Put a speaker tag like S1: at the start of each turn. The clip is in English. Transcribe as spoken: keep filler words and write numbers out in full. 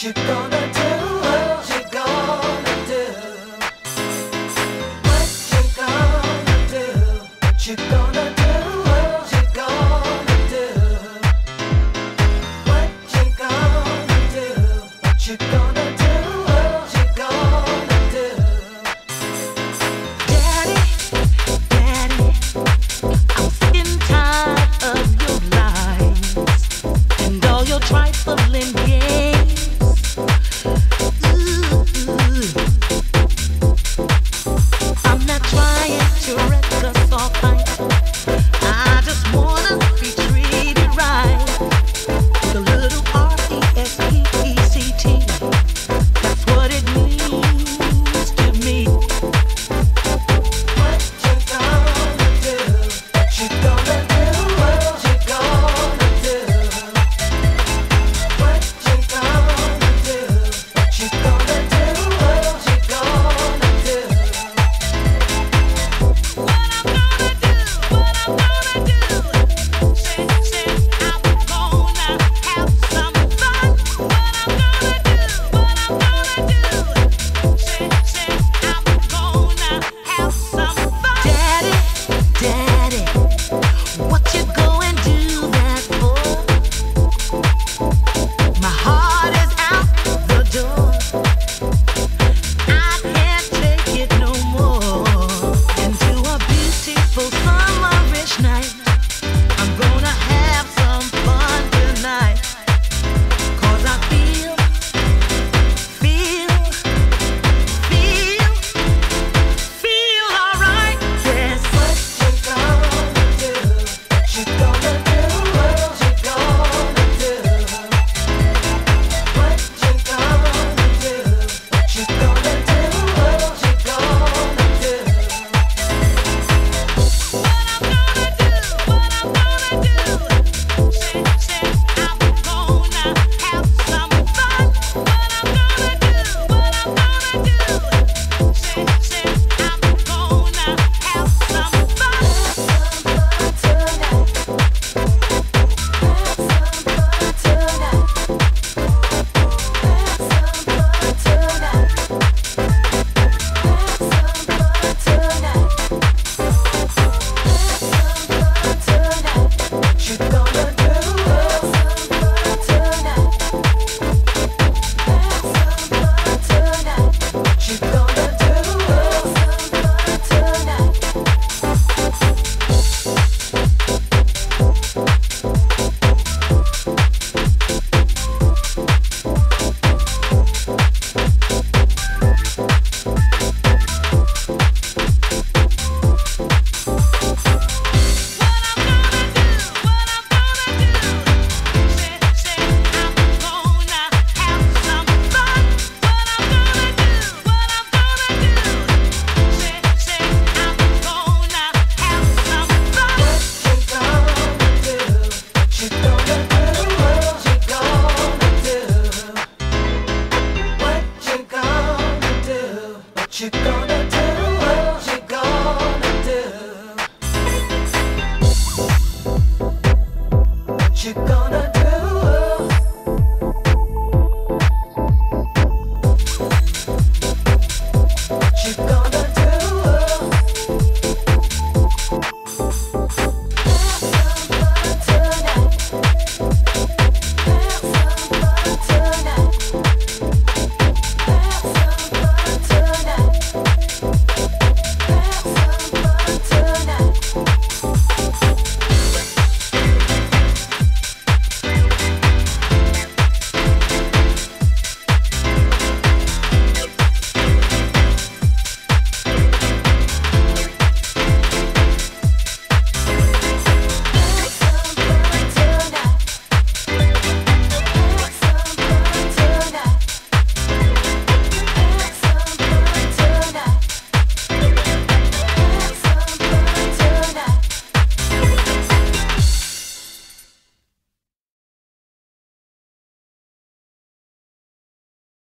S1: What you gonna do? What you gonna do? What you gonna do? What you gonna do? What you gonna do? What you gonna do? What you gonna do? What you gonna do?
S2: Daddy, Daddy, I'm sick and tired of your lies and all your trifling games. I'm not trying to wreck us or fight. I just wanna be treated right. The little R E S P E C T, that's what it means to me.
S1: What you gonna do? What you gonna do? What you gonna do? What you gonna do? What you gonna do? What you gonna do?
S2: What I'm gonna do, what I'm gonna do. Say, say, I'm gonna have some fun. What I'm gonna do, what I'm gonna do. Say, say, I'm gonna have some fun. Daddy, Daddy, what you going do that for? My heart is out the door. I can't take it no more. Into a beautiful summerish night, I'm gonna have some fun tonight. 'Cause I feel, feel, feel, feel alright. Yes.
S1: What you gonna do? What you gonna do? What you gonna do? What you gonna do? What you gonna do? What you gonna do?
S2: What I'm gonna do, what I'm gonna do. Say, say, I'm gonna have some fun. What I'm gonna do, what I'm gonna do. Say, say, I'm gonna have some fun.
S1: What you gonna do? What you gonna do? What you gonna do? What you gonna do? What you gonna